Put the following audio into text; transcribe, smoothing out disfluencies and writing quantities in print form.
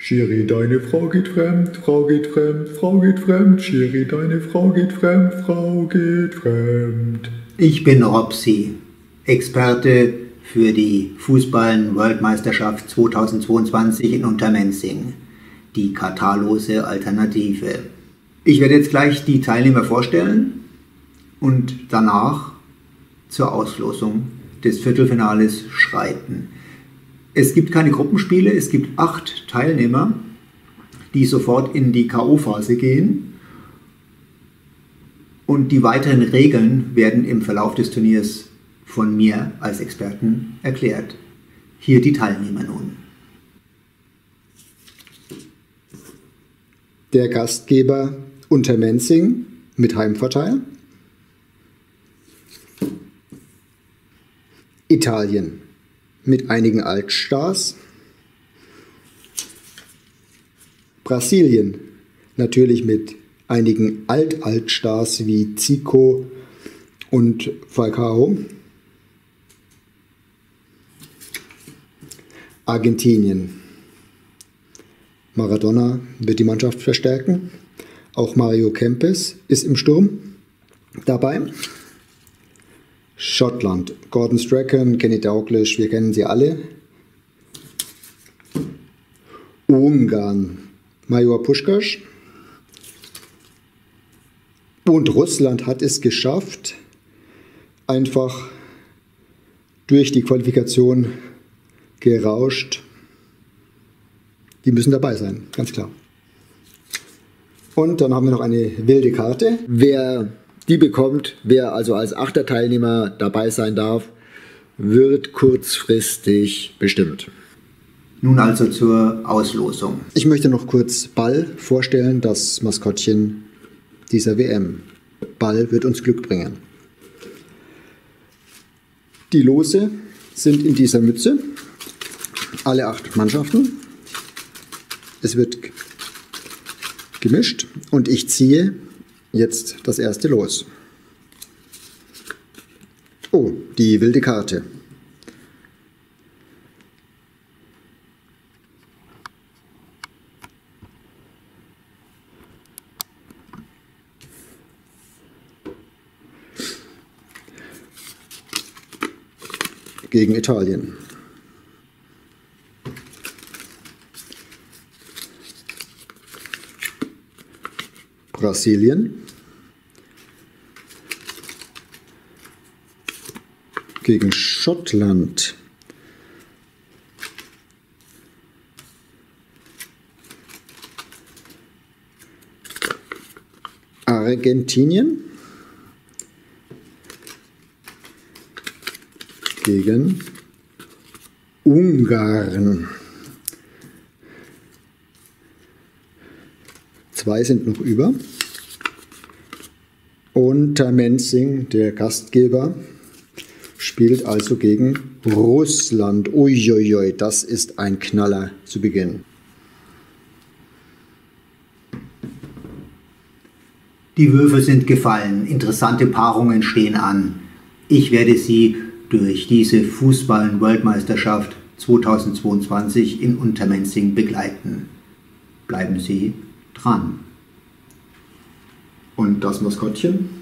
Schiri, deine Frau geht fremd, Frau geht fremd, Frau geht fremd. Schiri, deine Frau geht fremd, Frau geht fremd. Ich bin Robsi, Experte für die Fußball-Weltmeisterschaft 2022 in Untermenzing, die katarlose Alternative. Ich werde jetzt gleich die Teilnehmer vorstellen und danach zur Auslosung des Viertelfinales schreiten. Es gibt keine Gruppenspiele, es gibt 8 Teilnehmer, die sofort in die K.O.-Phase gehen. Und die weiteren Regeln werden im Verlauf des Turniers von mir als Experten erklärt. Hier die Teilnehmer nun. Der Gastgeber Untermenzing mit Heimvorteil. Italien mit einigen Altstars. Brasilien natürlich mit einigen Altstars wie Zico und Falcao. Argentinien. Maradona wird die Mannschaft verstärken. Auch Mario Kempes ist im Sturm dabei. Schottland. Gordon Strachan, Kenny Dalglish, wir kennen sie alle. Ungarn. Major Puskás. Und Russland hat es geschafft, einfach durch die Qualifikation gerauscht. Die müssen dabei sein, ganz klar. Und dann haben wir noch eine wilde Karte. Wer die bekommt, wer also als 8. Teilnehmer dabei sein darf, wird kurzfristig bestimmt. Nun also zur Auslosung. Ich möchte noch kurz Ball vorstellen, das Maskottchen dieser WM. Ball wird uns Glück bringen. Die Lose sind in dieser Mütze. Alle 8 Mannschaften. Es wird gemischt und ich ziehe jetzt das erste Los. Oh, die wilde Karte. Gegen Italien. Brasilien gegen Schottland. Argentinien gegen Ungarn. 2 sind noch über. Untermenzing, der Gastgeber, spielt also gegen Russland. Uiuiui, das ist ein Knaller zu Beginn. Die Würfel sind gefallen, interessante Paarungen stehen an. Ich werde Sie durch diese Fußball-Weltmeisterschaft 2022 in Untermenzing begleiten. Bleiben Sie dran. Und das Maskottchen?